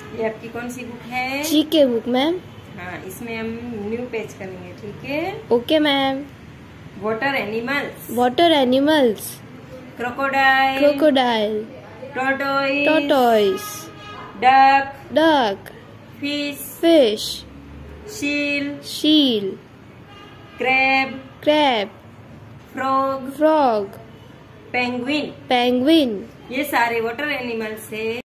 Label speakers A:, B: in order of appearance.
A: ये आपकी कौन सी बुक है?
B: GK book ma'am.
A: हाँ, इसमें हम न्यू पेज करेंगे, ठीक है?
B: Okay ma'am.
A: Water animals.
B: Water animals.
A: Crocodile.
B: Crocodile.
A: Tortoise.
B: Tortoise.
A: Duck.
B: Duck.
A: Fish.
B: Fish.
A: Seal.
B: Seal.
A: Crab.
B: Crab.
A: Frog.
B: Frog.
A: Penguin.
B: Penguin.
A: ये सारे वाटर एनिमल्स है।